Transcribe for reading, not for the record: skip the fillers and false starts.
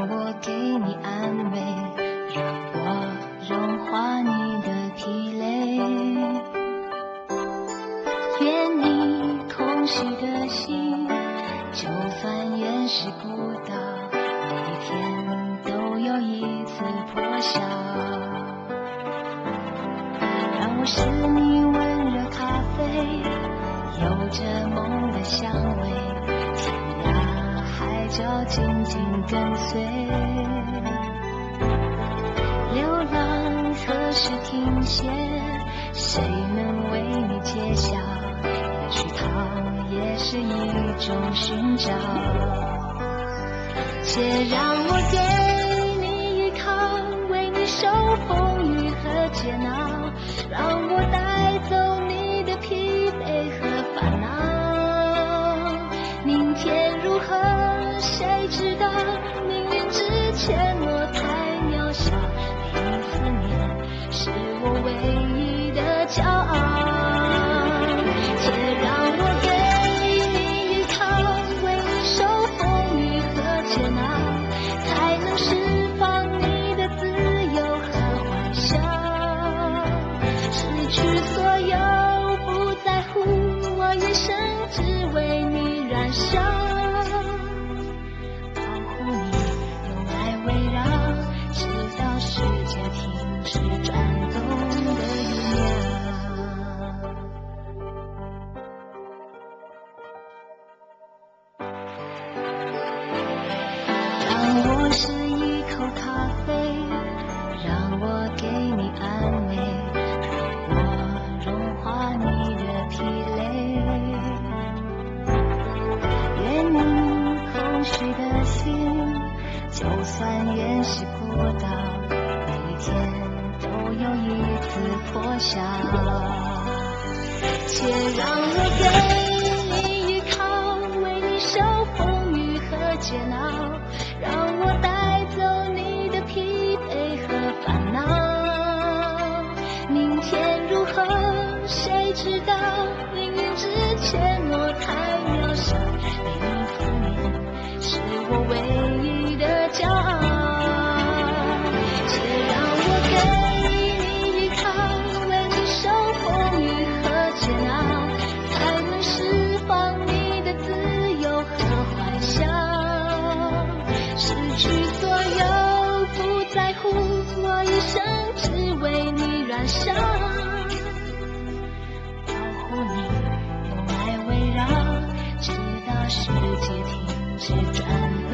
让我给你安慰，让我融化你的疲累。愿你空虚的心，就算原是孤岛，每天都有一次破晓。让我是你温热咖啡，有着梦的香味，天涯海角紧紧跟随。流浪何时停歇？谁能为你揭晓？也许它也是一种寻找。且让我给你依靠，为你受风雨和煎熬，让我带走你的疲惫和烦恼。明天如何，谁知道？命运之前我太渺小，你思念是我唯一的骄傲。且让我给你依靠，为你受风雨和煎熬，才能释放你的自由和幻想。失去所有不在乎，我一生只为你燃烧，保护你，用爱围绕，直到世界停止转动的一秒。让我是一口咖啡，让我给你安慰，让我融化你的疲累。愿你空虚的心，就算原是孤岛，每天都有一次破晓。且让我给你依靠，为你受风雨和煎熬，让我带走你的疲惫和烦恼。明天如何，谁知道？命运之前我太渺小，你思念是我唯一的骄傲。且让我给你依靠，为你受风雨和煎熬，才能释放你的自由和幻想。失去所有不在乎，我一生只为你燃烧，保护你，用爱围绕，直到世界停止转动。